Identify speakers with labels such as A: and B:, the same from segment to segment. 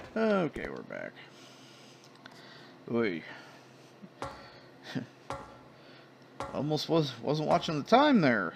A: Okay, we're back. Oy. Almost wasn't watching the time there.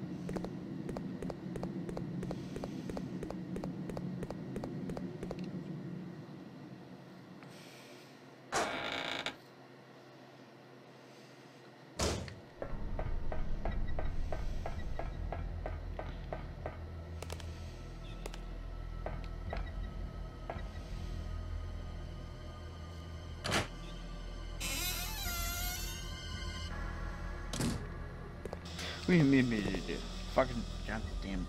A: Fucking goddamn.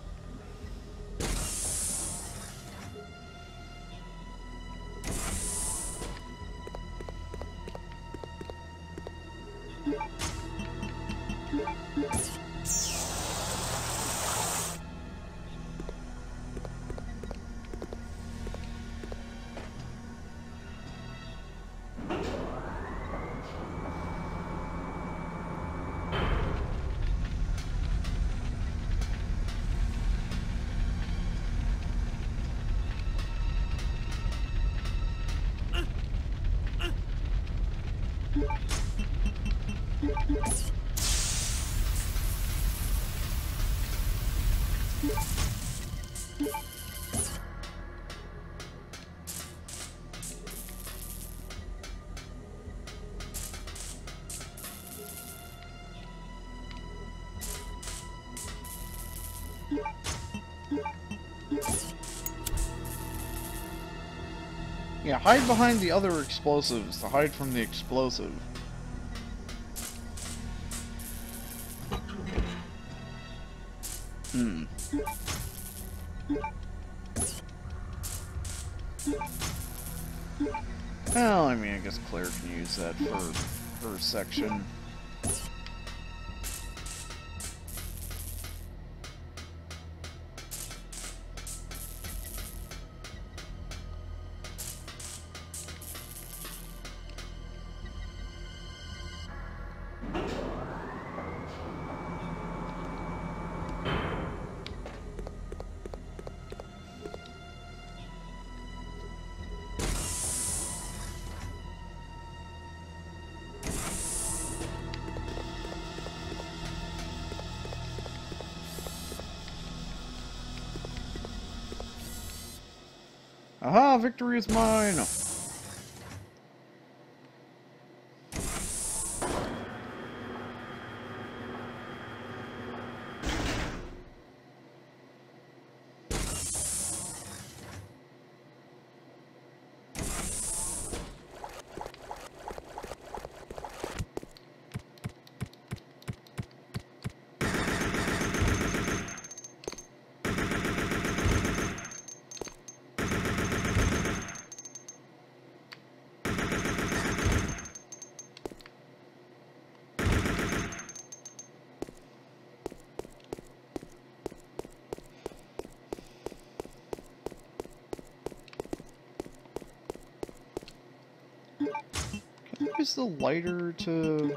A: Yeah, hide behind the other explosives to hide from the explosive. Hmm. Well, I mean, I guess Claire can use that for her section. Aha! Victory is mine! Can I use the lighter to...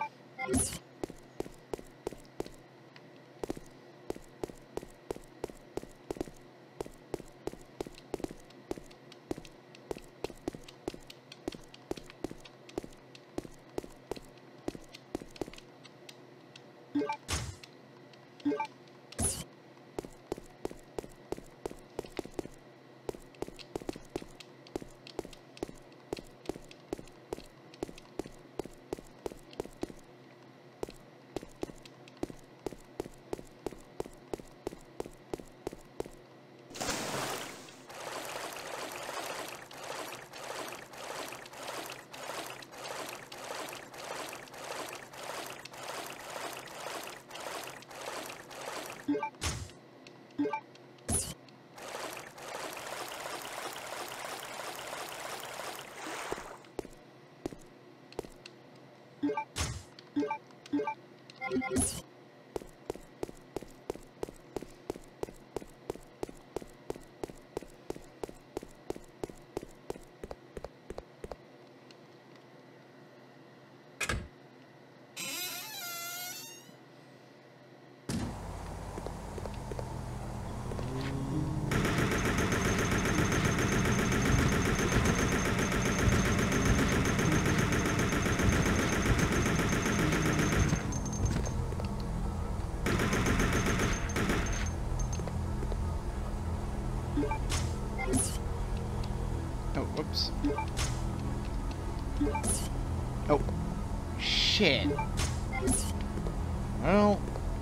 A: Whoops. Oh. Shit. Well.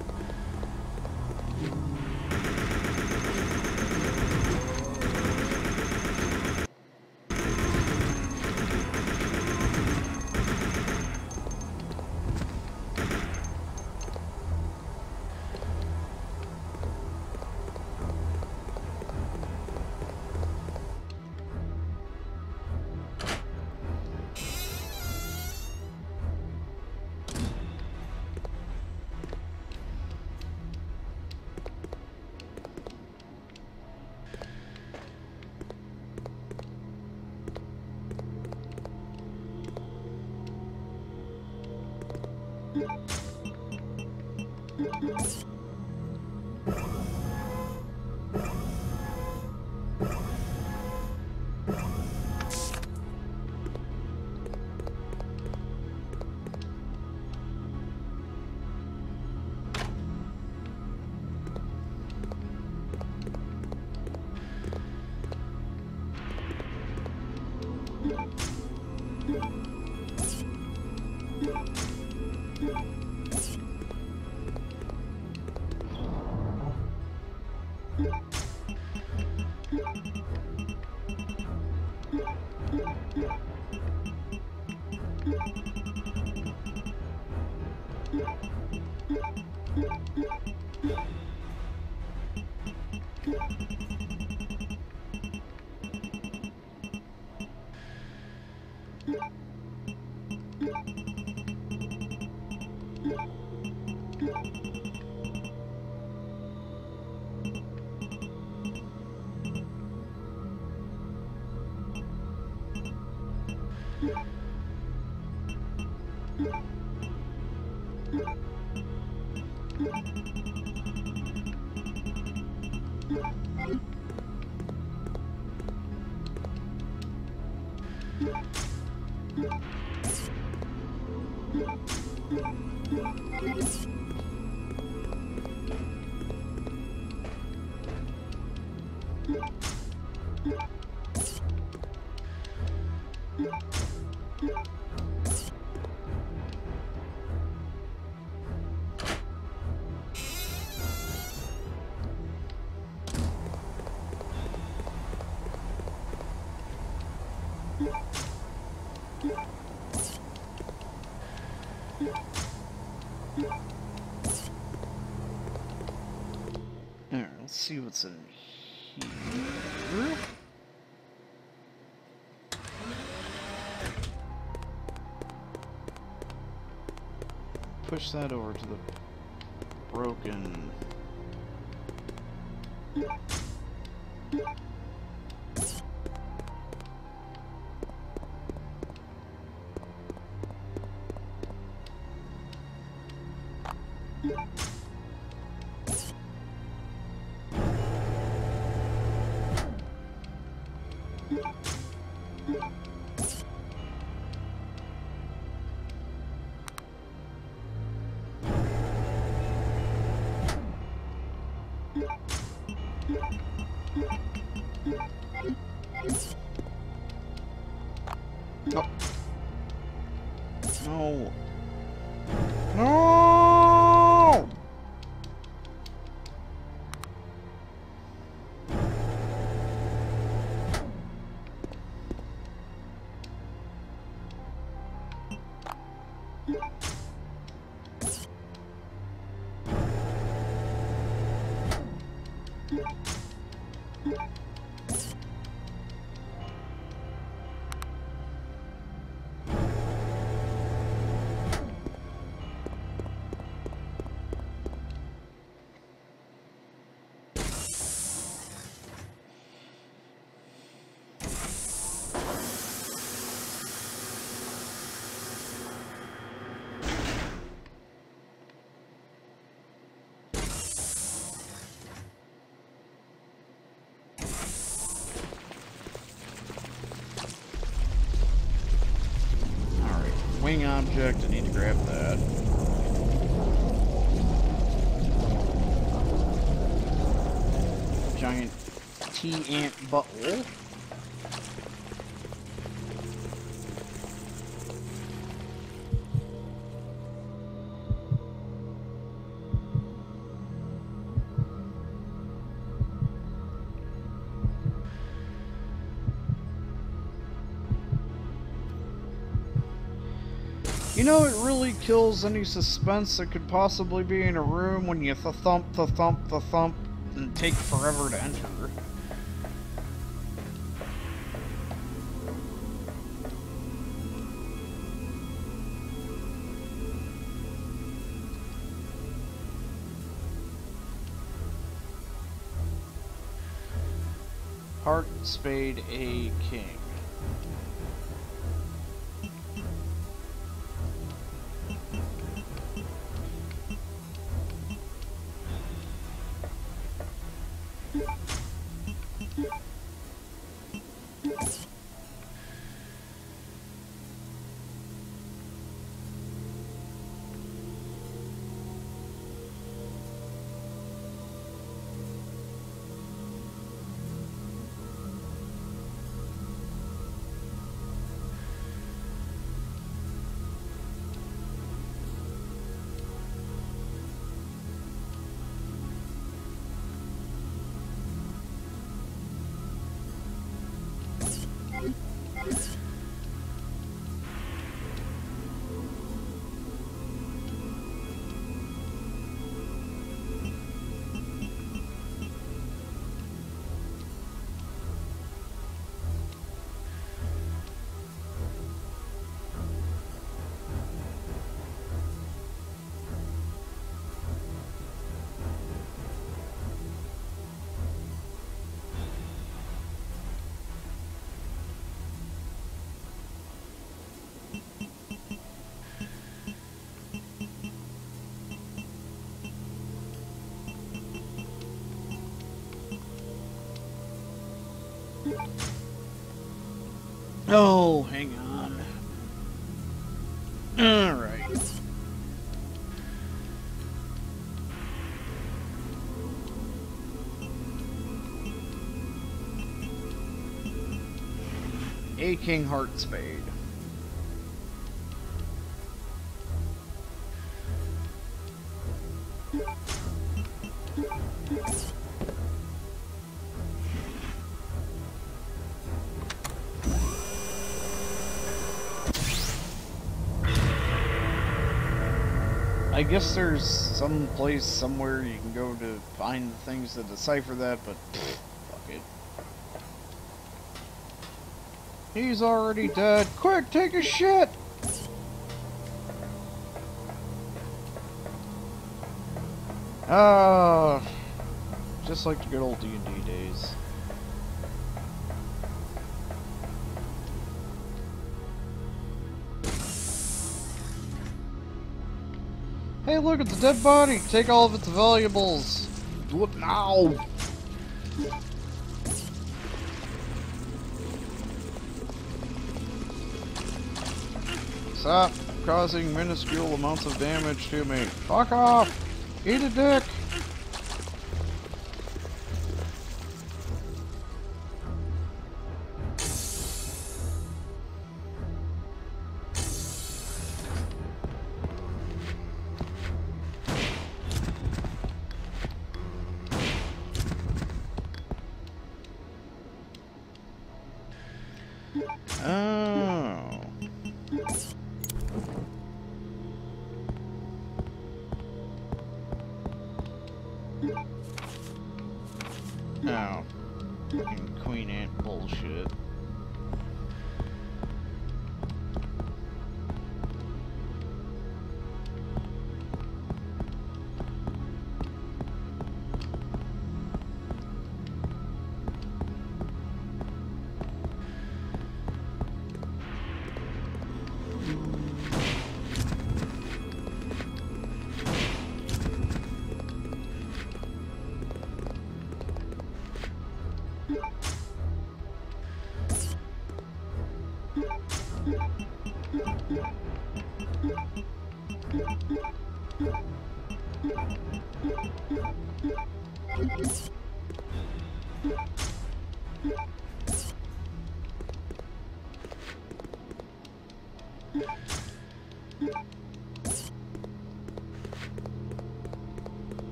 A: Alright, let's see what's in here. Push that over to the broken. Oh. No. No! Wing object, I need to grab that. Giant T-ant butthole. You know, it really kills any suspense that could possibly be in a room when you thump, the thump, and take forever to enter. Heart, spade, a king. Oh, hang on. Alright. A king, heart, spade. I guess there's some place somewhere you can go to find the things to decipher that, but fuck it. He's already dead. Quick, take a shit! Just like the good old D&D days. Hey, look, it's a dead body. Take all of its valuables. Do it now. Stop causing minuscule amounts of damage to me. Fuck off. Eat a dick. Oh. No. Fucking Queen Ant bullshit.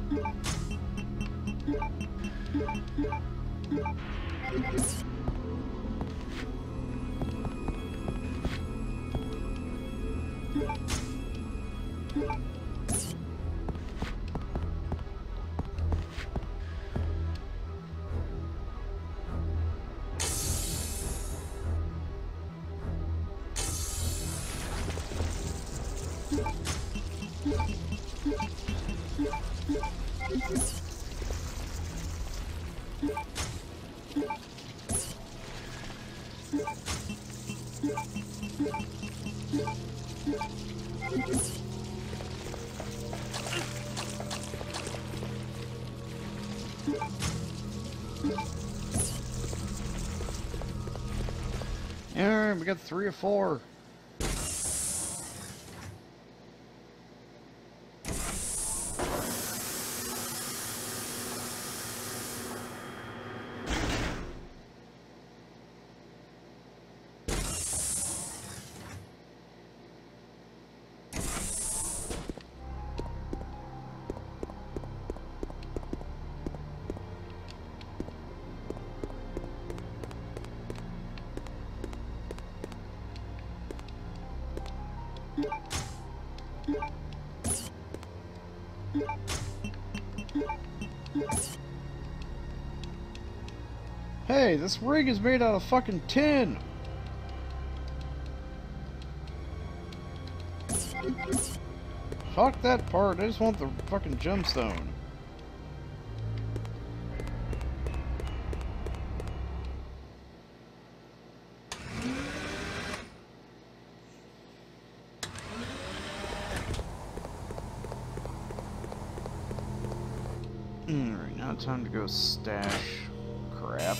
A: Alright, we got 3 of 4. Hey, this rig is made out of fucking tin! Fuck that part, I just want the fucking gemstone. Alright, now time to go stash crap.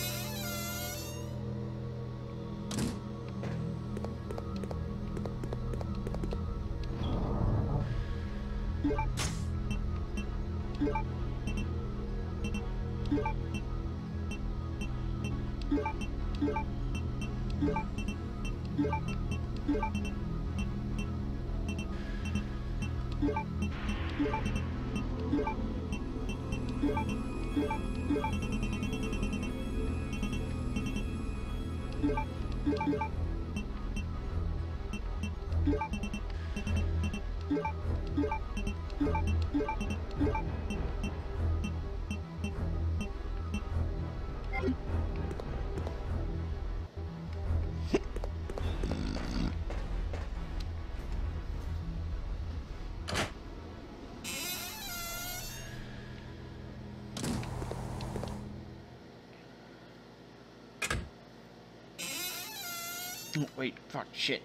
A: Oh, wait, fuck, shit.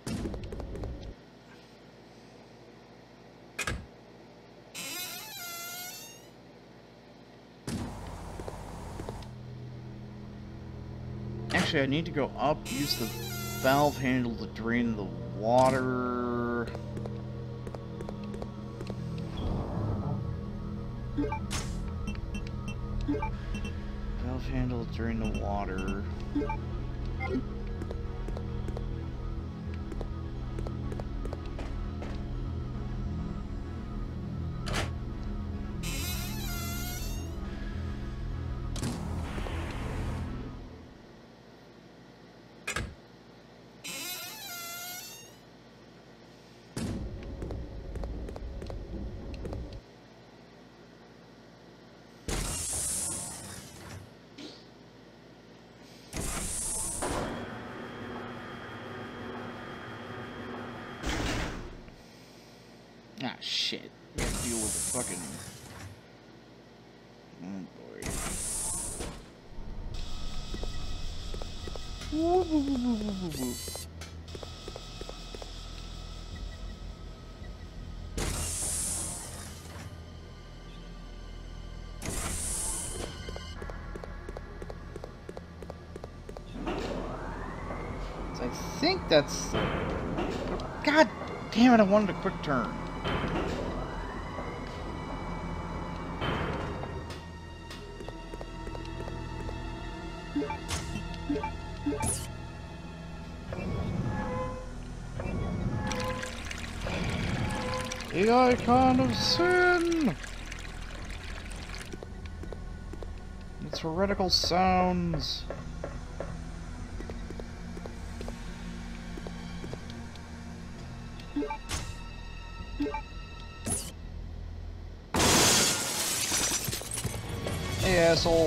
A: Actually, I need to go up, use the valve handle to drain the water. Valve handle to drain the water. Ah, shit. Gotta deal with the fucking... Oh, boy. Woo, woo, woo, woo, woo, woo, woo. I think that's... God damn it, I wanted a quick turn. The icon of sin! It's heretical sounds. Hey, asshole.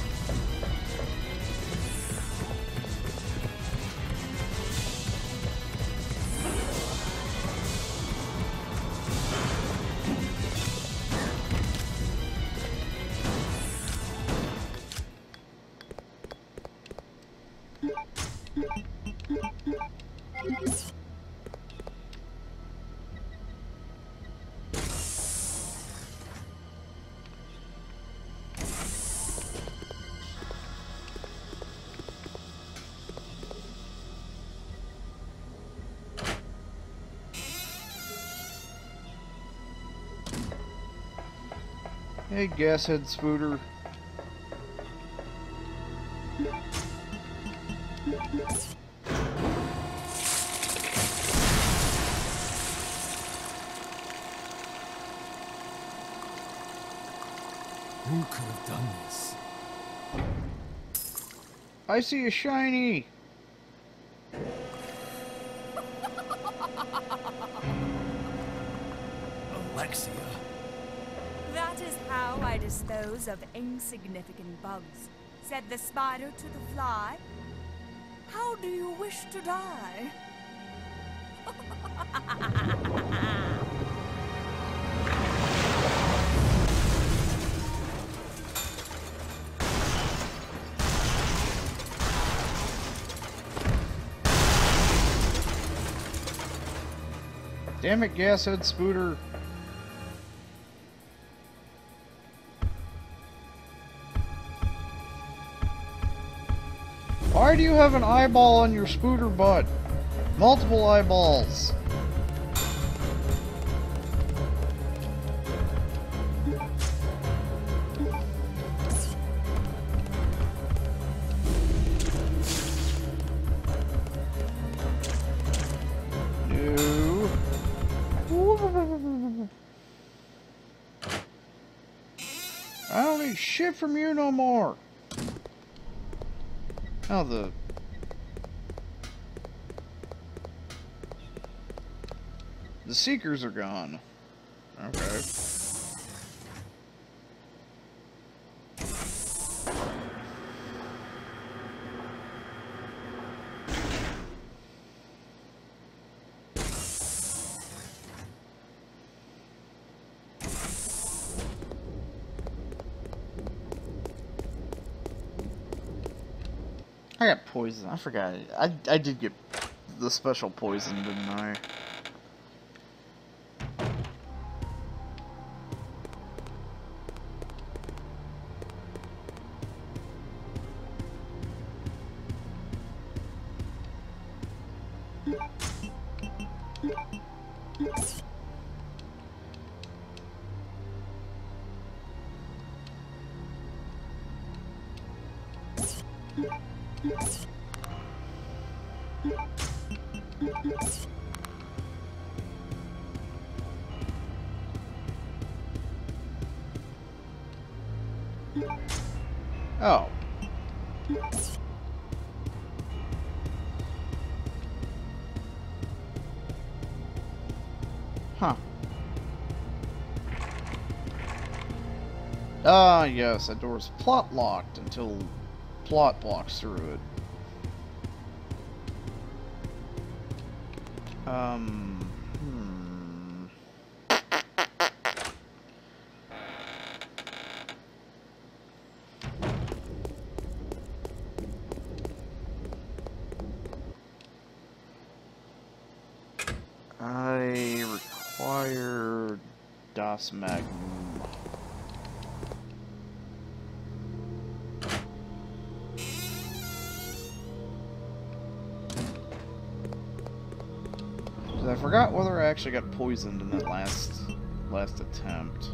A: Hey, Gashead Spooter.
B: Who could have done this?
A: I see a shiny.
B: Alexia.
C: That is how I dispose of insignificant bugs, said the spider to the fly. How do you wish to die?
A: Damn it, Gashead Spooter. Why do you have an eyeball on your Spooter butt? Multiple eyeballs. No. I don't need shit from you no more. Oh, the Seekers are gone. Okay. I got poison. I forgot. I did get the special poison, didn't I? Oh. Huh. Ah, yes, that door's plot locked until plot walks through it. I require Das Magnum. I forgot whether I actually got poisoned in that last attempt.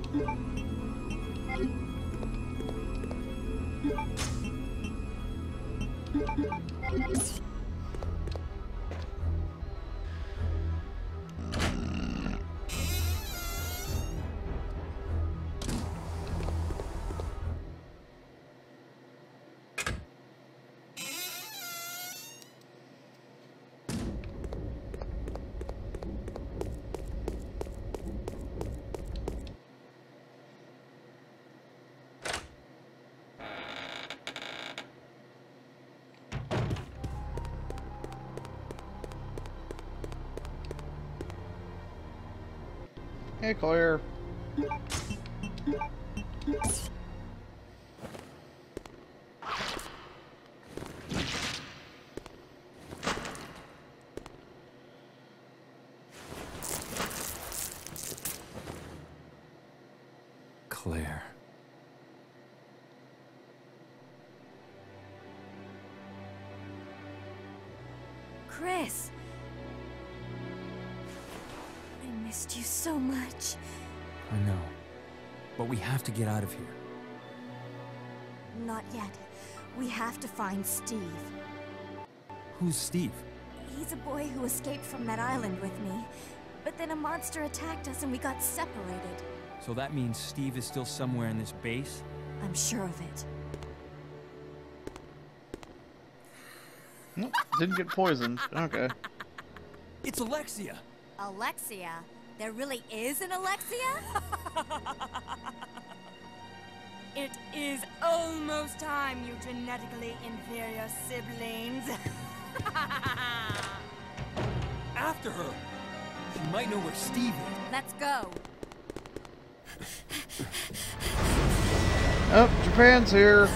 A: Hey, Claire.
B: Claire.
C: Chris! I missed you so much.
B: I know. But we have to get out of here.
C: Not yet. We have to find Steve.
B: Who's Steve?
C: He's a boy who escaped from that island with me. But then a monster attacked us and we got separated.
B: So that means Steve is still somewhere in this base?
C: I'm sure of it.
A: Nope, didn't get poisoned. Okay.
B: It's Alexia!
C: Alexia? There really is an Alexia? It is almost time, you genetically inferior siblings.
B: After her! She might know where Steve is.
C: Let's go.
A: Oh, Japan's here.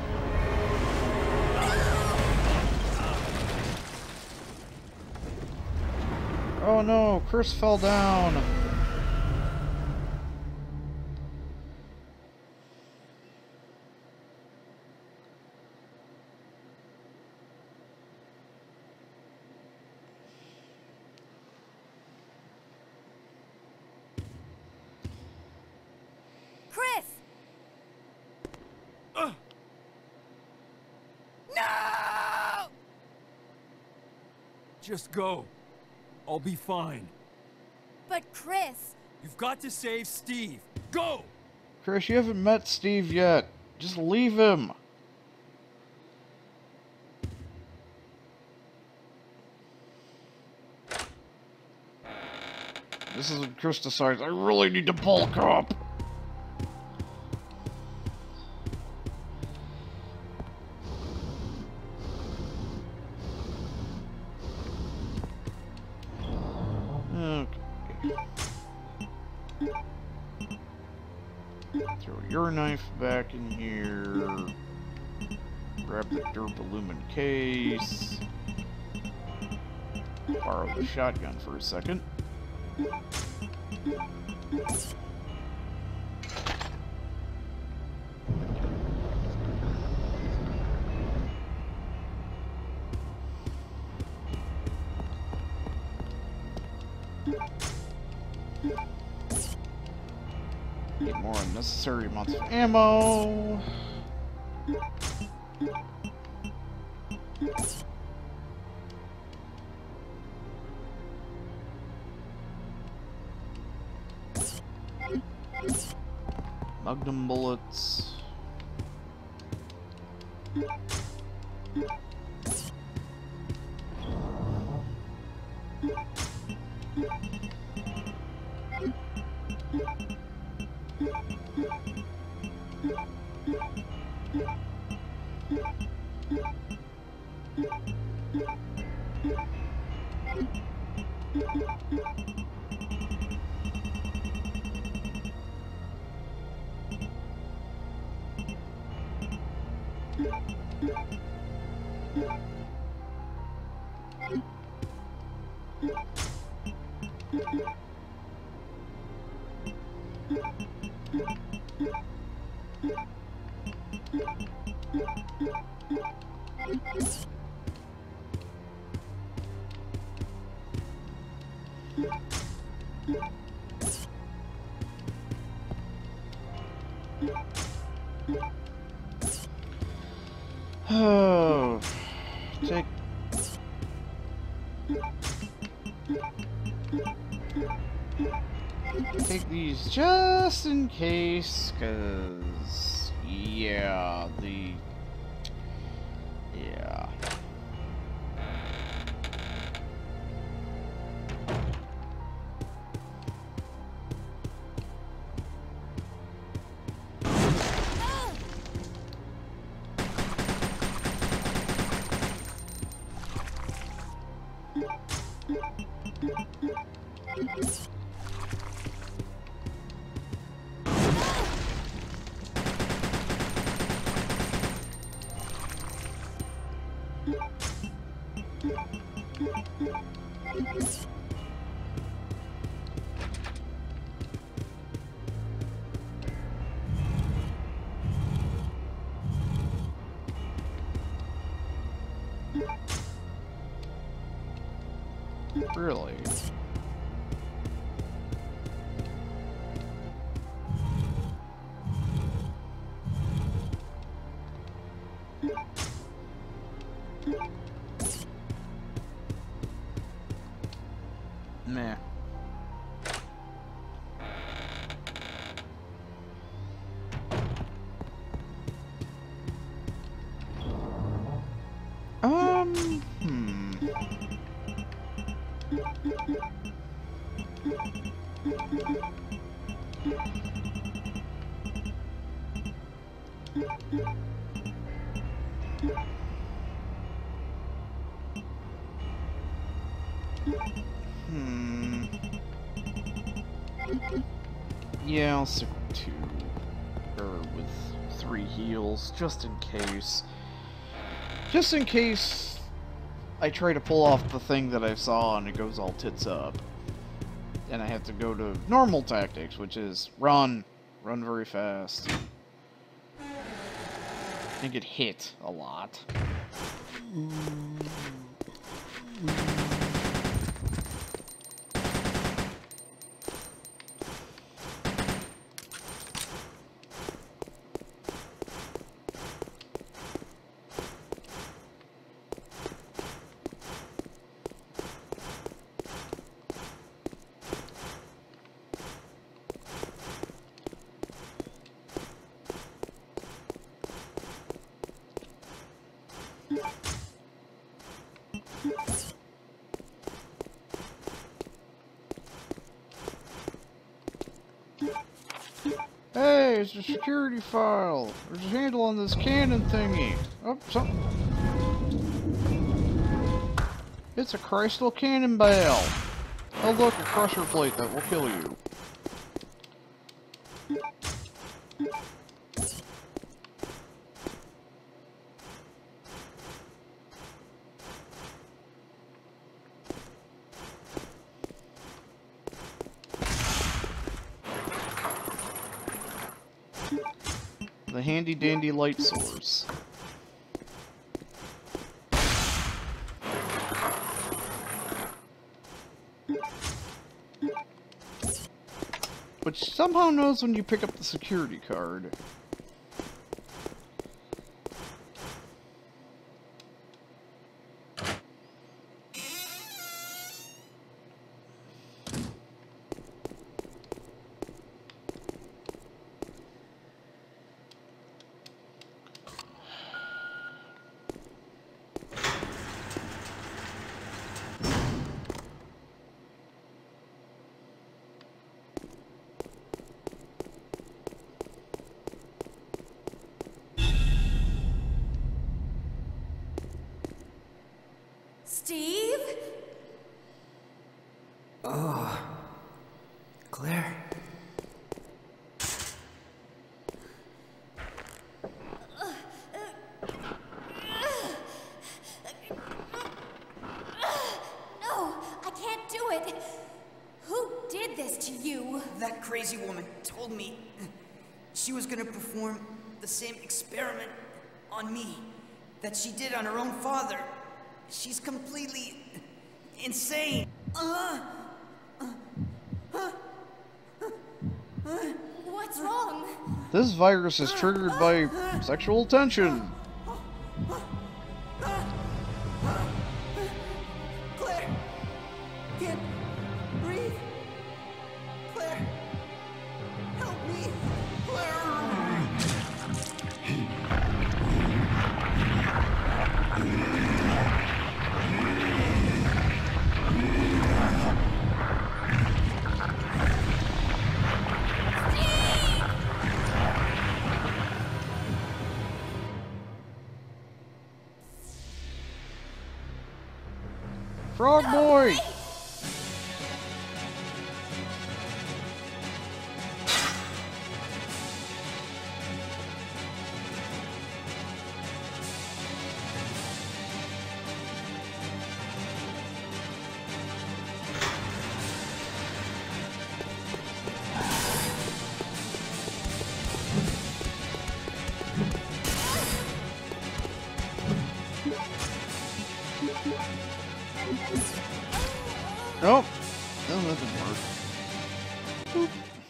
A: Oh no, Chris fell down.
C: Chris!
B: No! Just go. I'll be fine.
C: But Chris!
B: You've got to save Steve. Go!
A: Chris, you haven't met Steve yet. Just leave him. This is when Chris decides, I really need to bulk up. Throw your knife back in here. Grab the Durbalumin case. Borrow the shotgun for a second. Get more unnecessary amounts of ammo. Magnum bullets. Oh, take these just in case, cause yeah, yeah. Really? Meh. Yeah, I'll stick with 2. Or with 3 heals, just in case. Just in case I try to pull off the thing that I saw and it goes all tits up. And I have to go to normal tactics, which is run. Run very fast. And get hit a lot. Hey, it's a security file. There's a handle on this cannon thingy. Oh, something. It's a crystal cannon bell. Oh look, a crusher plate that will kill you. The handy dandy light source. Which somehow knows when you pick up the security card.
C: Steve?
D: Oh, Claire.
C: No, I can't do it. Who did this to you?
D: That crazy woman told me she was gonna perform the same experiment on me that she did on her own father. She's completely insane.
C: What's wrong?
A: This virus is triggered by sexual tension. Frog boy! Nope. No, that didn't work. Boop.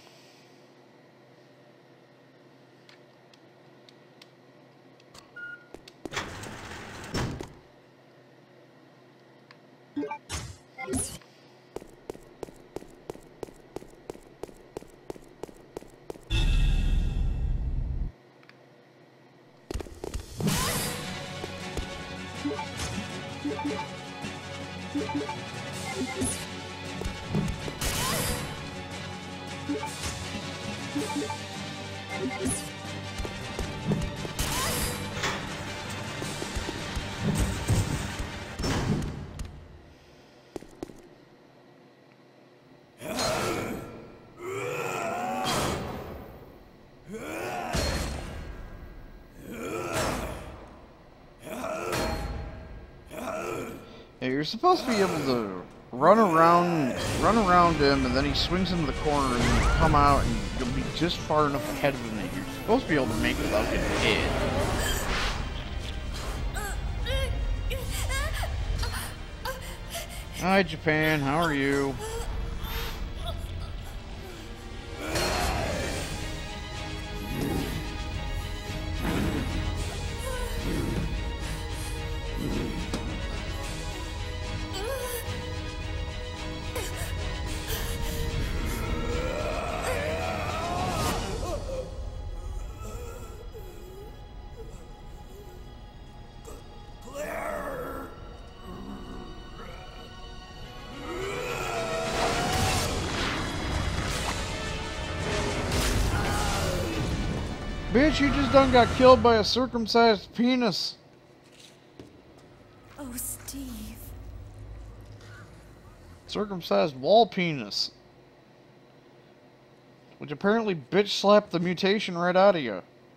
A: Yeah, you're supposed to be able to run around him, and then he swings into the corner, and you come out, and you'll be just far enough ahead of him that you're supposed to be able to make without getting hit. Hi, Japan. How are you? Bitch, you just done got killed by a circumcised penis.
C: Oh, Steve.
A: Circumcised wall penis. Which apparently bitch slapped the mutation right out of you.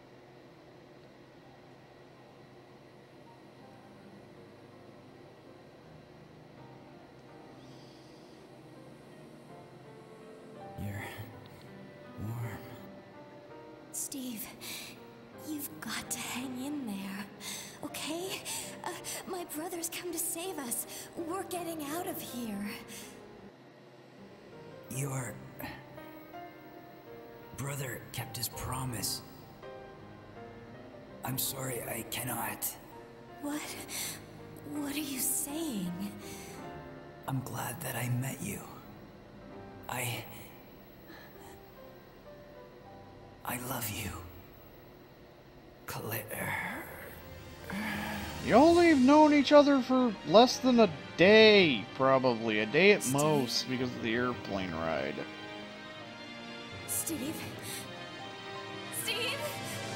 D: You're warm.
E: Steve, you've got to hang in there, okay? My brother's come to save us. We're getting out of here.
D: Your brother kept his promise. I'm sorry, I cannot.
E: What? What are you saying?
D: I'm glad that I met you. I love you, Claire.
A: You only have known each other for less than a day, probably. A day at most, because of the airplane ride.
E: Steve? Steve?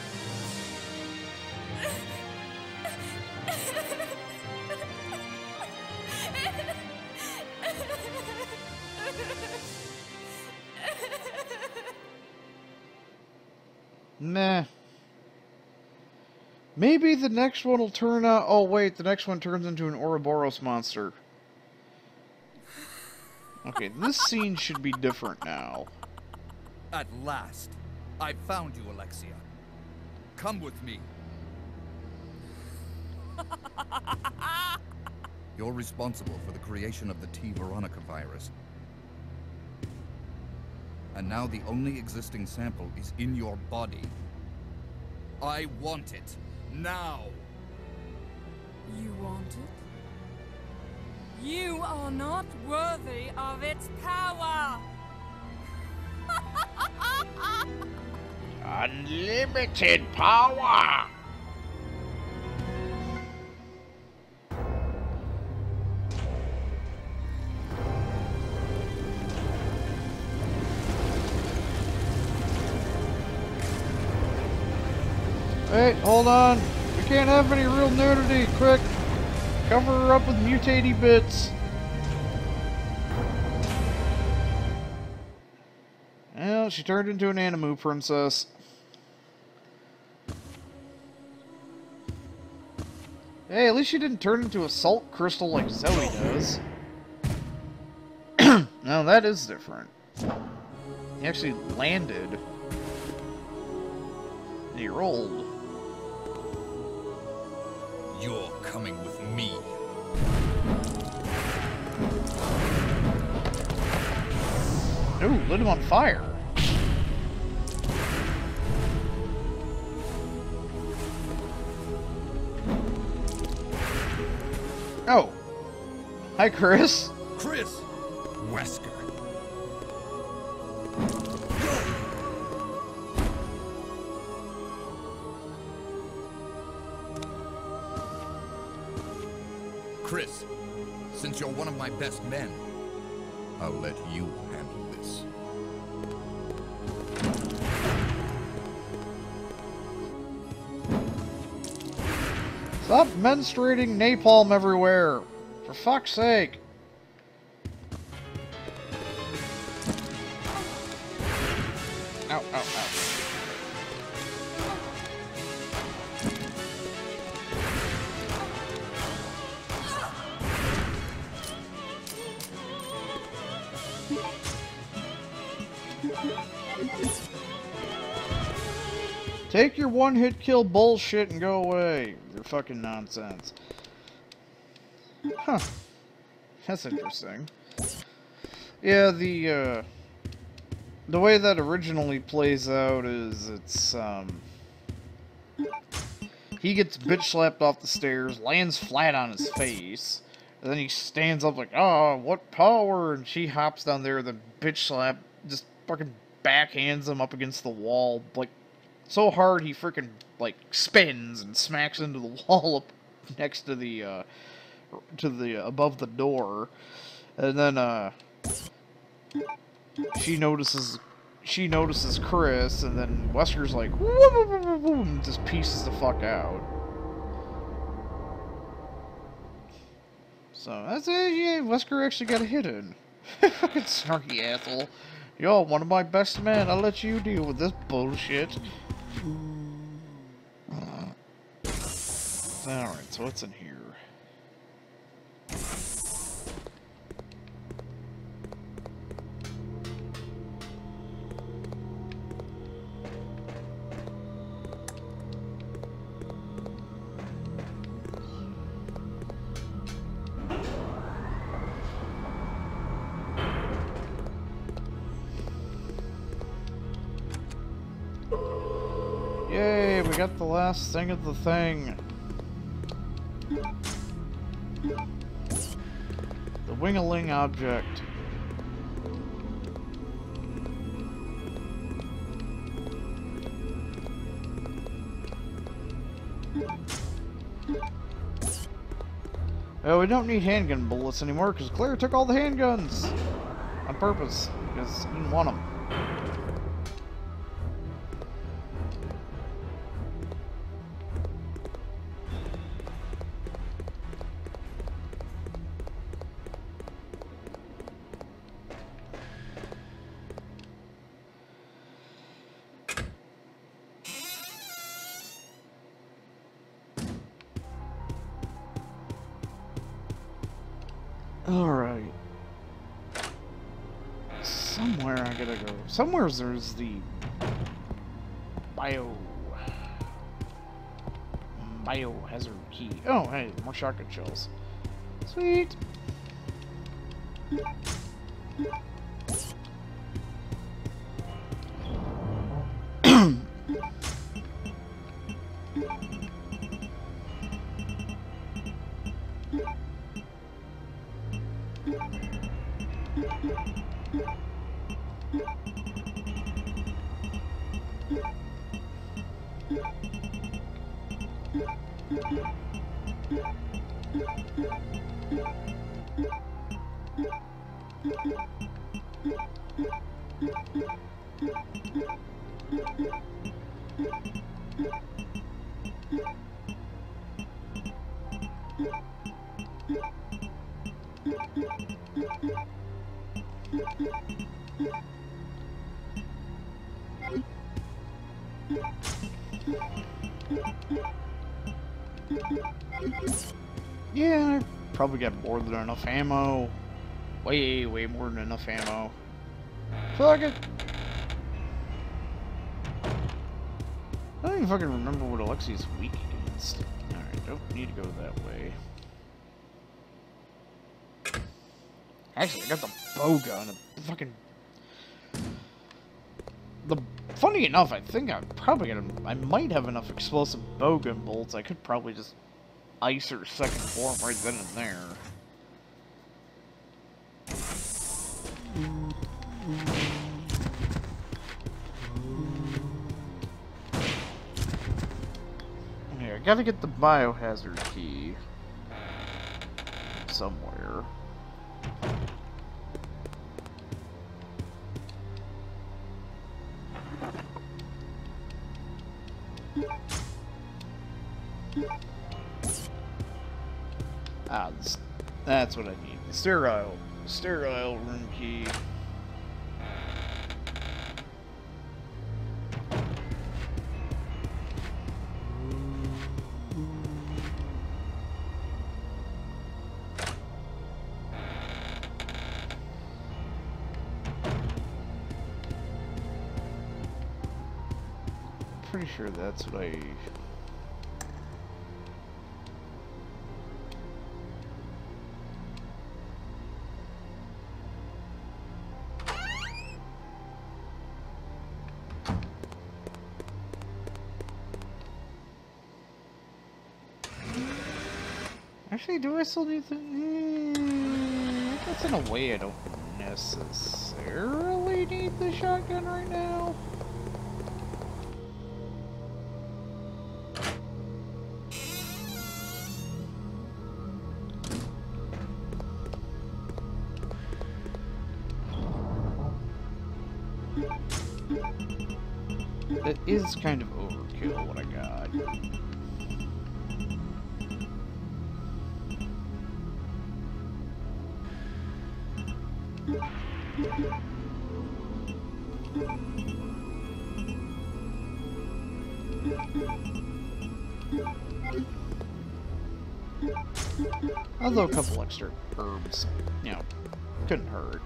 A: Meh. Maybe the next one will turn out... Oh, wait, the next one turns into an Ouroboros monster. Okay, this scene should be different now.
F: At last, I found you, Alexia. Come with me. You're responsible for the creation of the T. Veronica virus. And now the only existing sample is in your body. I want it. Now!
C: You want it? You are not worthy of its power!
A: Unlimited power! Wait, hold on. We can't have any real nudity. Quick, cover her up with mutaty bits. Oh, she turned into an Animu princess. Hey, at least she didn't turn into a salt crystal like Zoe does. Now that is different. He actually landed. And he rolled.
F: You're coming with me.
A: Ooh, lit him on fire. Oh. Hi, Chris.
F: Chris! Wesker. Chris, since you're one of my best men, I'll let you handle this.
A: Stop menstruating napalm everywhere. For fuck's sake. Ow, ow, ow. Take your one-hit kill bullshit and go away. You're fucking nonsense. Huh. That's interesting. Yeah, the way that originally plays out is it's, he gets bitch slapped off the stairs, lands flat on his face, and then he stands up like, oh, what power? And she hops down there, then bitch slap, just fucking backhands him up against the wall, like, so hard he freaking, like, spins and smacks into the wall up next to the, above the door. And then, she notices Chris, and then Wesker's like, and just pieces the fuck out. So, that's it, yeah, Wesker actually got a hit in. Fucking snarky asshole. Yo, one of my best men, I'll let you deal with this bullshit. Alright, so what's in here? Yay, we got the last thing of the thing. The Wing-a-Ling object. Oh, we don't need handgun bullets anymore because Claire took all the handguns on purpose because he didn't want them. Alright. Somewhere I gotta go. Somewhere there's the biohazard key. Oh, hey, more shotgun shells. Sweet. Yeah, I probably got more than enough ammo. Way more than enough ammo. Fuck it. I don't even fucking remember what Alexi's weak against. Alright, don't need to go that way. Actually, I got the bow gun. Funny enough, I think I might have enough explosive bowgun bolts. I could probably just ice her second form right then and there. Okay, I gotta get the biohazard key somewhere. Ah, that's what I need. The sterile room key. Pretty sure that's what I... Actually, do I still need the... I guess in a way I don't necessarily need the shotgun right now. It is kind of overkill what I got. Although a couple extra herbs, you know, couldn't hurt.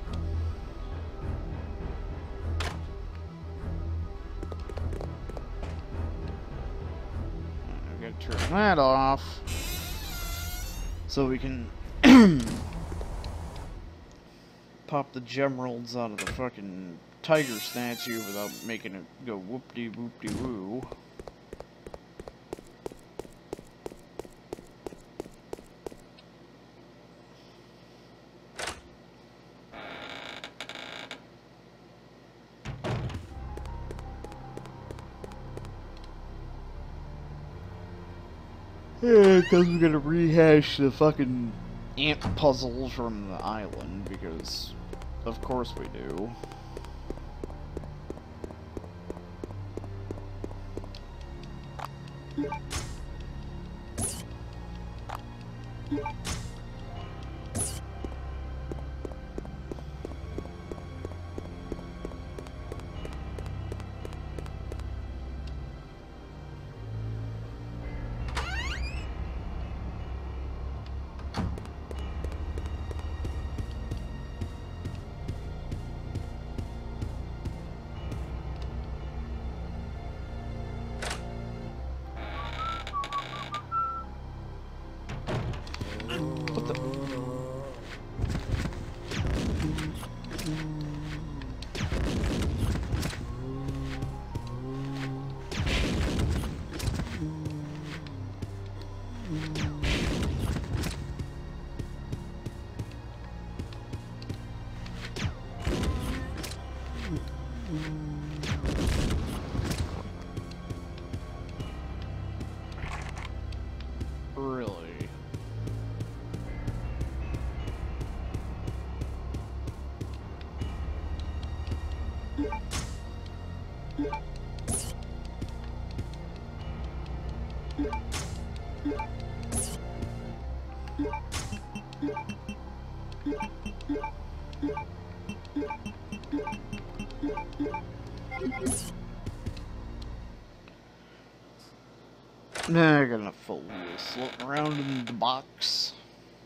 A: I'm gonna turn that off so we can pop the gemeralds out of the fucking tiger statue without making it go whoop-de-whoop-de-woo. Yeah, because we're gonna rehash the fucking ant puzzles from the island, because of course we do. What the? Really? Nah, I got enough full wheels floating around in the box.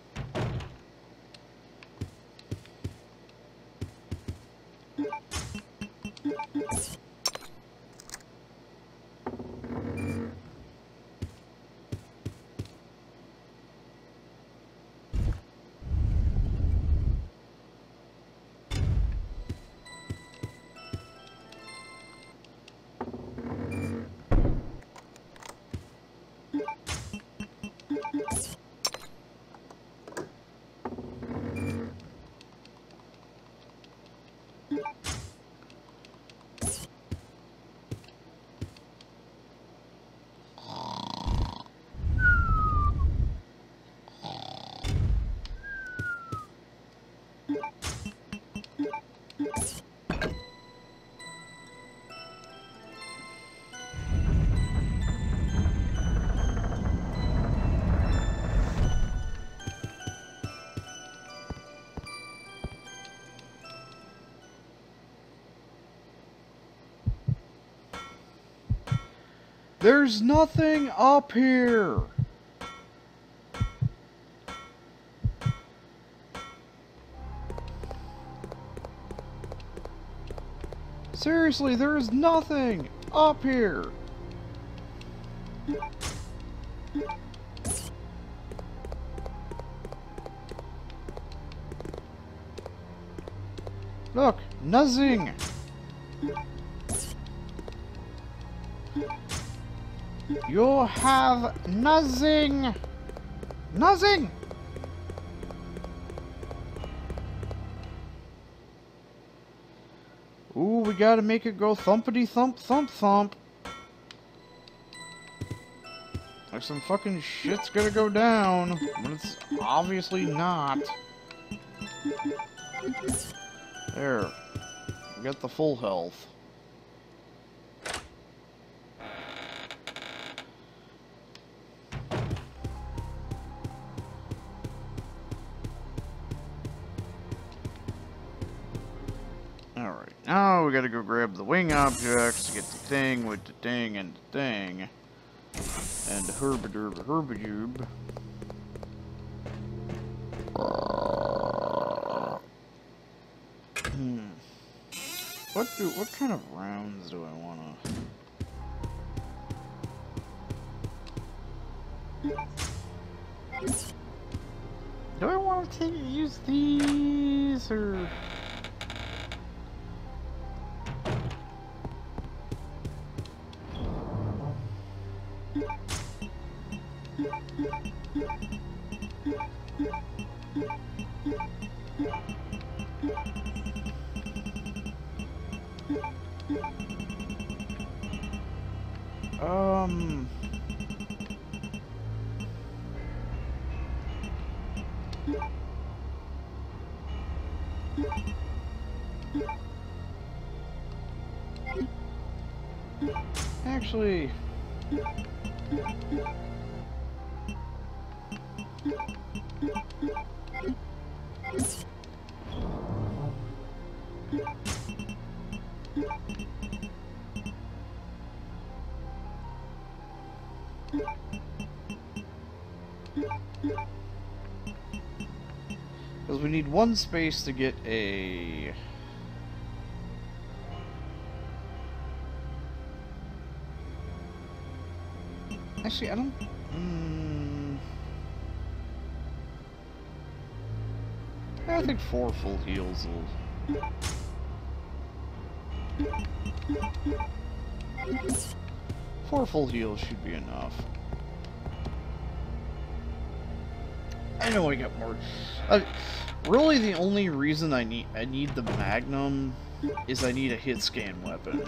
A: There's nothing up here! Seriously, there is nothing up here! Look, nothing! You have nothing! Nothing! Ooh, we gotta make it go thumpity thump thump thump. Like some fucking shit's gonna go down, but it's obviously not. There. We got the full health. Alright, now we gotta go grab the wing objects to get the thing with the thing and the thing. And the herbadoob. What kind of rounds do I wanna... Do I want to use these, or... Actually... Because we need one space to get a... Actually, I don't... I think 4 full heals will... 4 full heals should be enough. I know I got more... really, the only reason I need the Magnum is I need a hit scan weapon.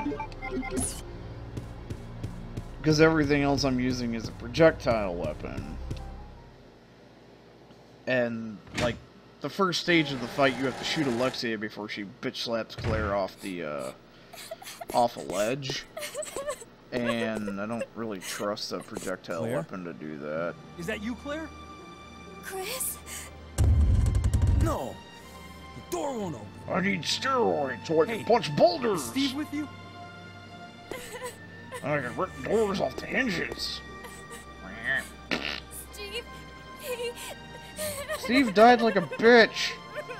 A: Because everything else I'm using is a projectile weapon. And, like, the first stage of the fight, you have to shoot Alexia before she bitch slaps Claire off the, off a ledge. And I don't really trust a projectile weapon to do that.
B: Is that you, Claire?
E: Chris?
B: No! The door won't open.
A: I need steroids so I can punch boulders!
B: Is Steve with you?
A: I can rip doors off the hinges. Steve died like a bitch.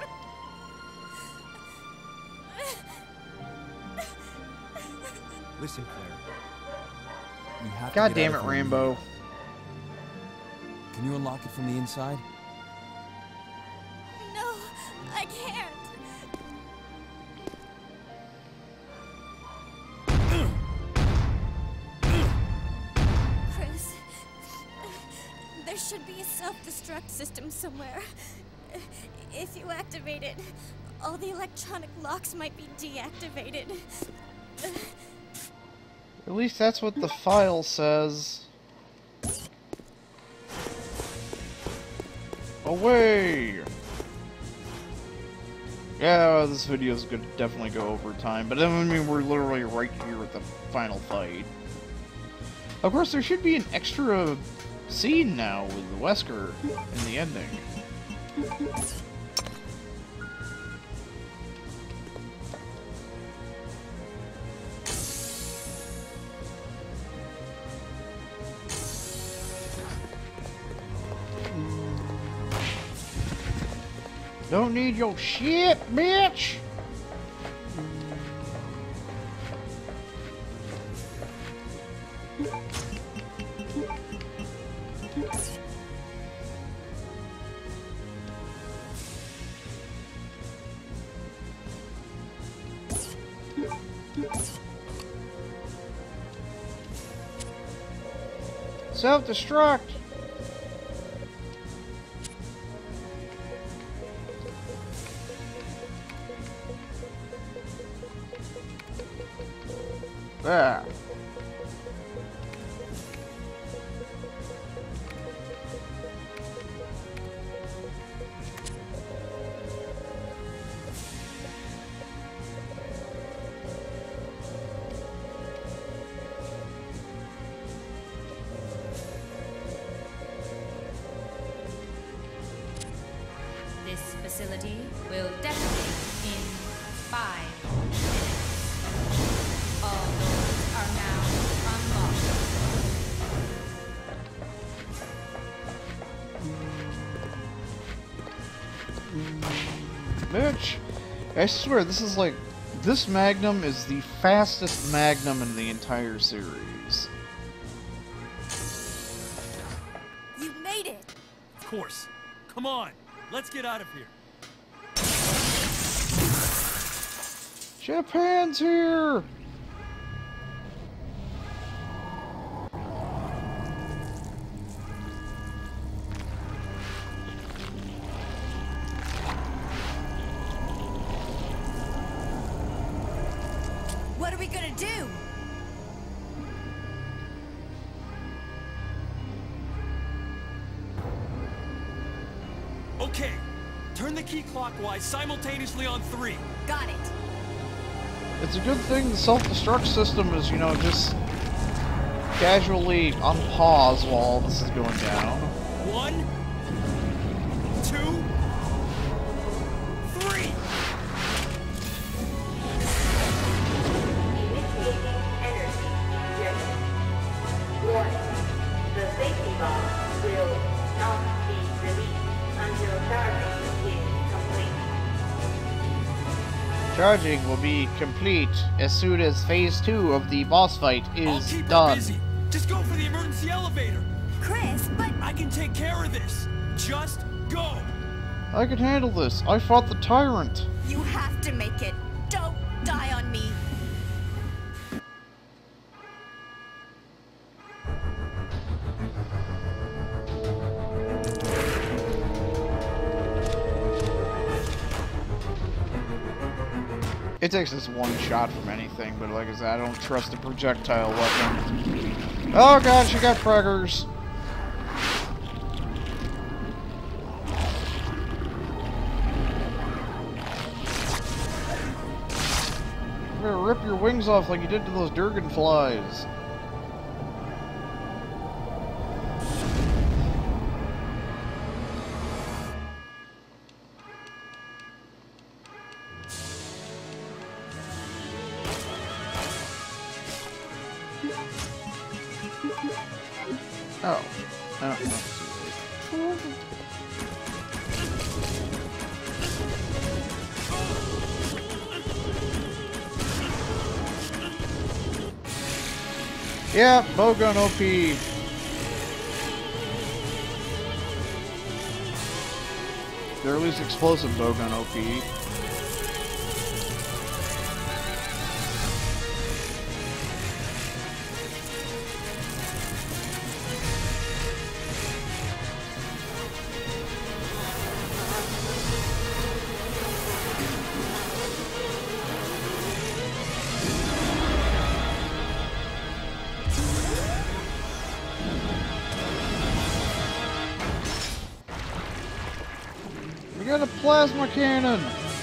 B: Listen, Claire. We have
A: God
B: to get
A: damn
B: out
A: it,
B: of here.
A: Rambo.
B: Can you unlock it from the inside?
E: No, I can't. Chris, there should be a self-destruct system somewhere. If you activate it, all the electronic locks might be deactivated.
A: At least that's what the file says. Away! Yeah, this video is going to definitely go over time, but I mean, we're literally right here at the final fight. Of course, there should be an extra scene now with Wesker in the ending. Don't need your shit, bitch! Self-destruct! Ah.
G: This facility will detonate in 5 minutes. All doors are now unlocked.
A: Bitch! I swear, this is like... This Magnum is the fastest Magnum in the entire series.
E: You made it!
B: Of course. Come on. Let's get out of here.
A: Japan's here!
C: What are we gonna do?
B: Okay. Turn the key clockwise simultaneously on 3.
C: Got it.
A: It's a good thing the self-destruct system is, you know, just casually on pause while all this is going down.
B: 1, 2, 3.
H: Initiating energy injection. Warning. The safety bomb will not be released until charging is complete.
A: Charging will be complete as soon as phase 2 of the boss fight
B: I'll
A: is
B: keep her
A: done.
B: busy. Just go for the emergency elevator.
E: Chris, but
B: I can take care of this. Just go.
A: I can handle this. I fought the tyrant.
C: You have to make it. Don't die on me.
A: It takes us one shot from anything, but like I said, I don't trust a projectile weapon. Oh god, she got preggers. I'm gonna rip your wings off like you did to those Durgan flies. Oh. Oh, no, too late. Yeah, bowgun OP. Or at least explosive bowgun OP. We got a plasma cannon!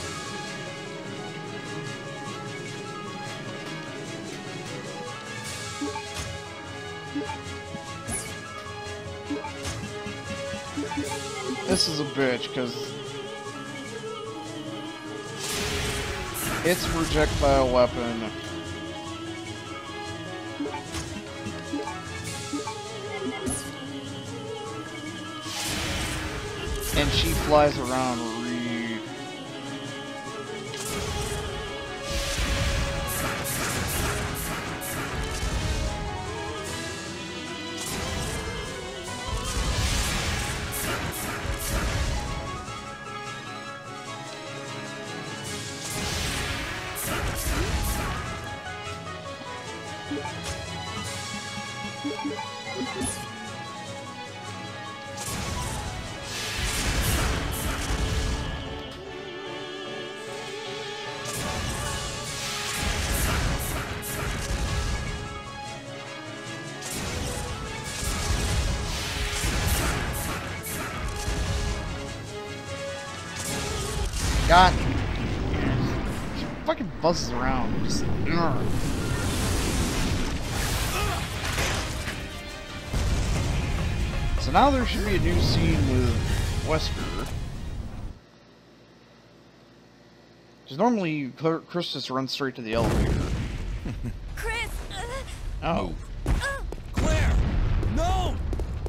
A: This is a bitch, because it's a projectile weapon. And she flies around real. God. She fucking buzzes around. Just, so now there should be a new scene with Wesker. Because normally Chris just runs straight to the elevator.
E: Chris!
A: Oh.
B: Claire! No!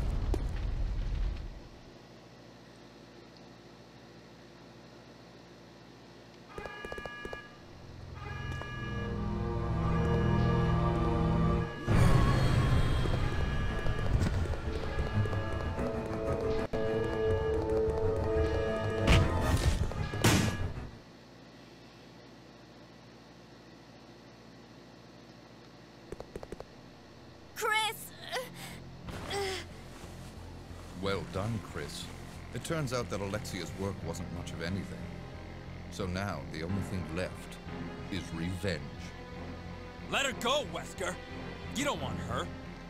F: Well done, Chris. It turns out that Alexia's work wasn't much of anything. So now, the only thing left is revenge.
B: Let her go, Wesker! You don't want her.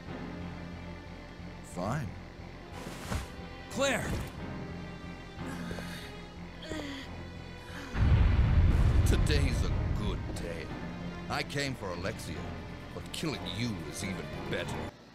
F: Fine.
B: Claire!
F: Today's a good day. I came for Alexia, but killing you is even better.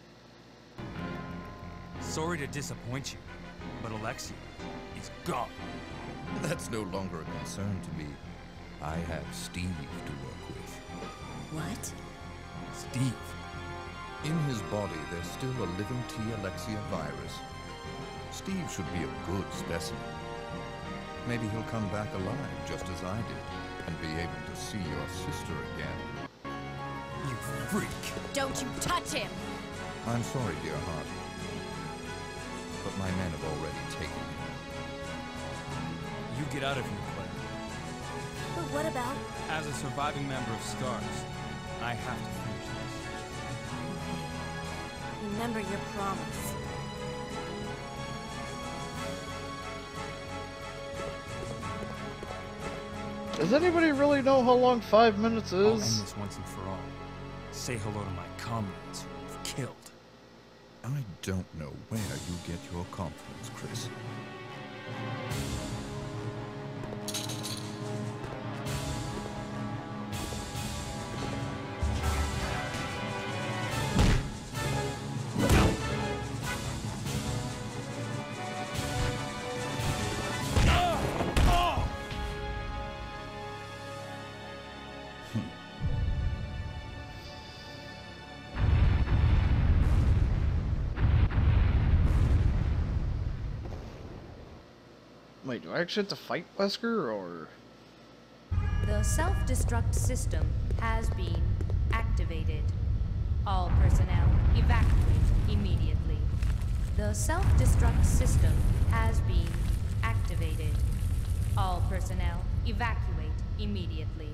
B: Sorry to disappoint you, but Alexia is gone.
F: That's no longer a concern to me. I have Steve to work with.
E: What?
B: Steve.
F: In his body, there's still a living T. Alexia virus. Steve should be a good specimen. Maybe he'll come back alive, just as I did, and be able to see your sister again.
B: You freak!
E: Don't you touch him!
F: I'm sorry, dear heart. But my men have already taken him.
B: You get out of here, Claire.
E: But what about...
B: As a surviving member of SCARS, I have to finish this.
E: Remember your promise.
A: Does anybody really know how long 5 minutes
B: I'll end
A: is?
B: this once and for all. Say hello to my comrades who you've killed.
F: I don't know where you get your confidence, Chris.
A: Wait, do I actually have to fight Wesker, or...?
G: The self-destruct system has been activated. All personnel evacuate immediately. The self-destruct system has been activated. All personnel evacuate immediately.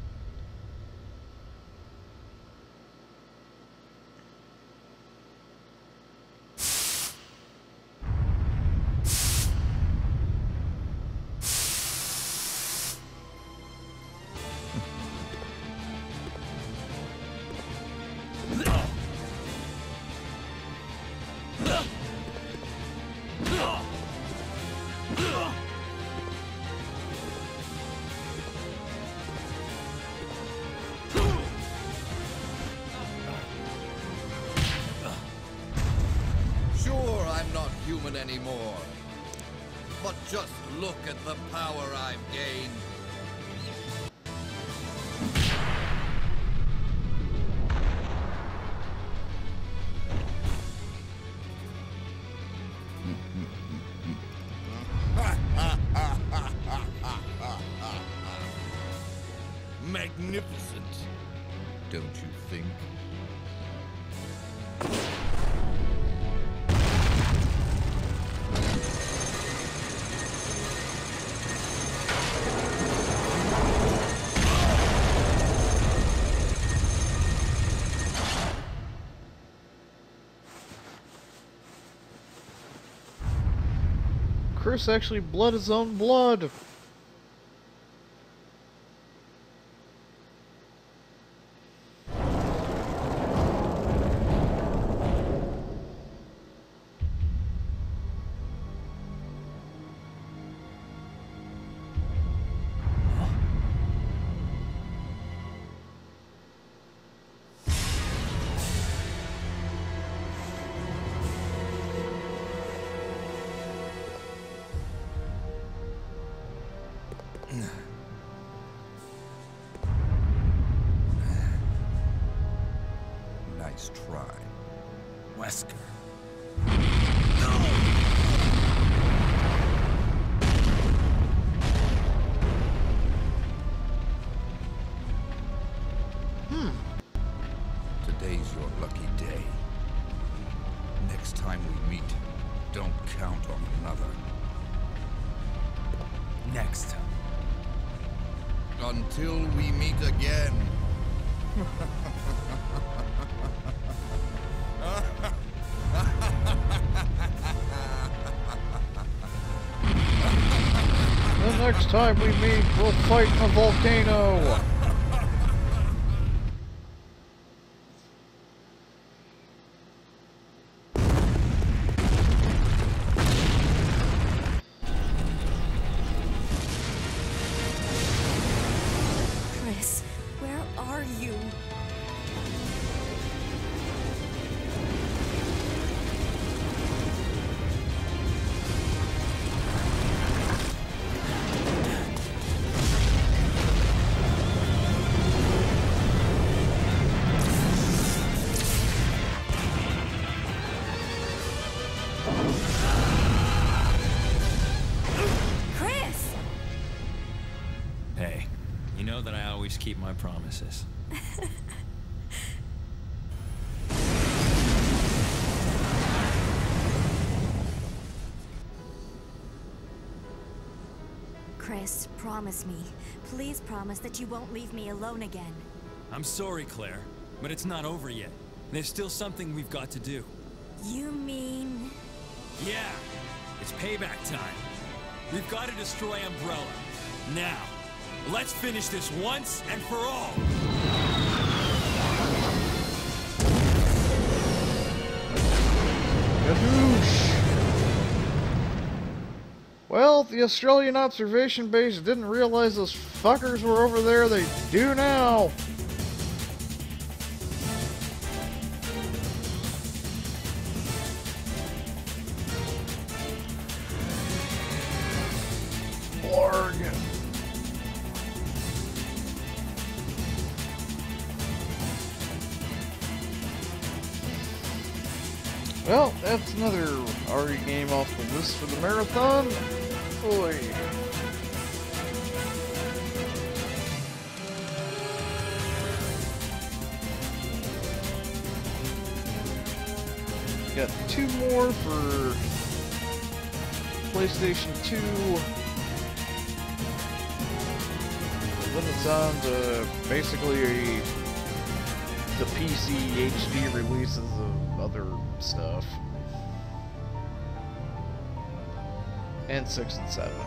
F: Sure, I'm not human anymore. But just look at the power I've gained. Magnificent, don't you think?
A: Chris actually bled his own blood.
F: Nice try.
B: Wesker.
F: Today's your lucky day. Next time we meet, don't count on another.
B: Next time.
F: Until we meet again.
A: The next time we meet, we'll fight in a volcano.
E: Chris, where are you? Chris!
B: Hey, you know that I always keep my promises.
E: Chris, promise me. Please promise that you won't leave me alone again.
B: I'm sorry, Claire, but it's not over yet. There's still something we've got to do.
E: You mean...
B: Yeah, it's payback time. We've got to destroy Umbrella. Now, let's finish this once and for all.
A: Gadoosh. Well, the Australian observation base didn't realize those fuckers were over there. They do now. Org. Well, that's another RE game off the list for the marathon. Boy. got 2 more for PlayStation 2. And then it's on to basically the PC HD releases of other stuff. And 6 and 7.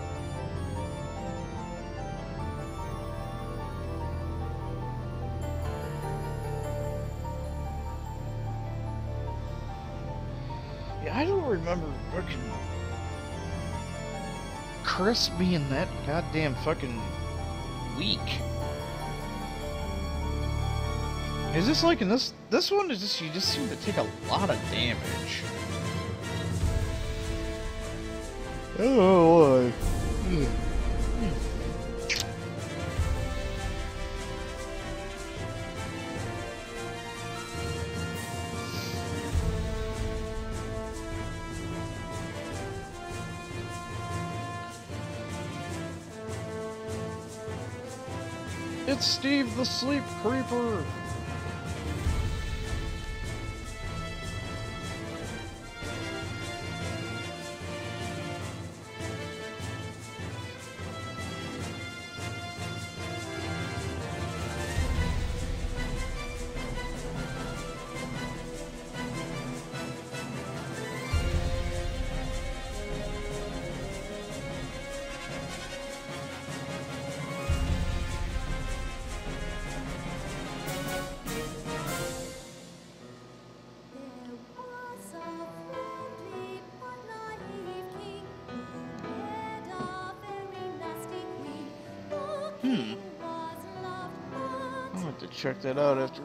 A: Yeah, I don't remember fucking Chris being that goddamn fucking weak. Is this like in this one? Is this you just seem to take a lot of damage? Oh, why? It's Steve the Sleep Creeper. I'll have to check that out after.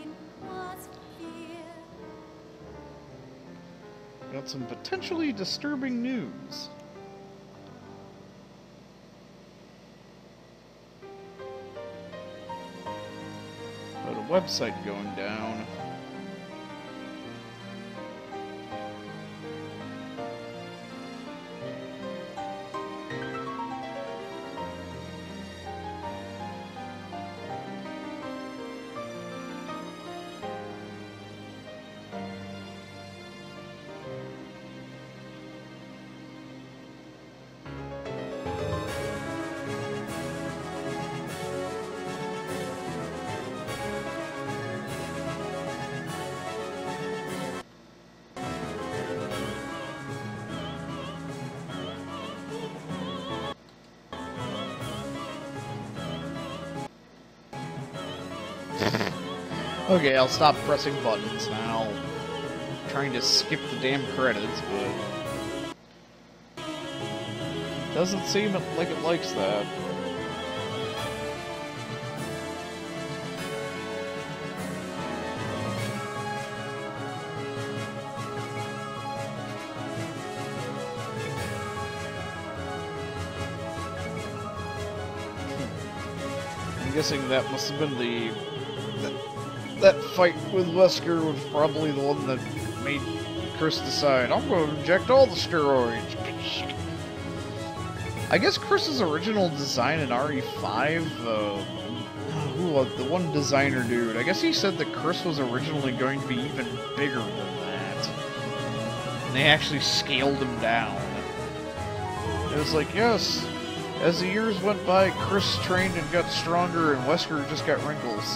A: Got some potentially disturbing news. Got a website going down. Okay, I'll stop pressing buttons now. I'm trying to skip the damn credits, but doesn't seem like it likes that. I'm guessing that must have been that fight with Wesker was probably the one that made Chris decide, I'm going to inject all the steroids. I guess Chris's original design in RE5, the one designer dude, I guess he said that Chris was originally going to be even bigger than that. And they actually scaled him down. It was like, yes, as the years went by, Chris trained and got stronger, and Wesker just got wrinkles.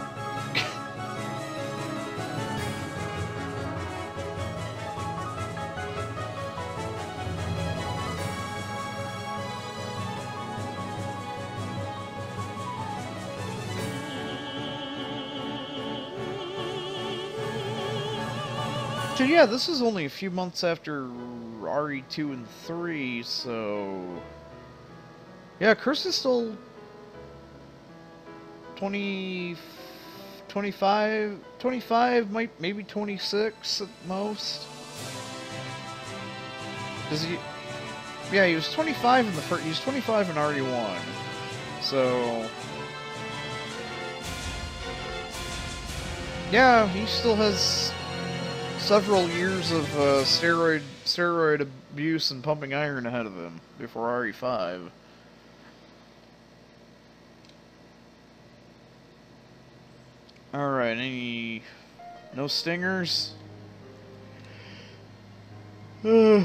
A: So yeah, this is only a few months after RE2 and 3, so... Yeah, Chris is still 25, maybe 26 at most. Does he... Yeah, he was 25 in the first... He was 25 in RE1, so... Yeah, he still has several years of steroid abuse and pumping iron ahead of him before RE5. Alright, no stingers? I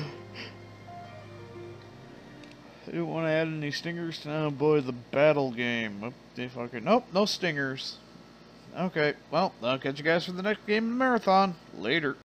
A: didn't want to add any stingers. Oh boy, the battle game. Oop, if I could. Nope, no stingers. Okay, well, I'll catch you guys for the next game in the marathon. Later.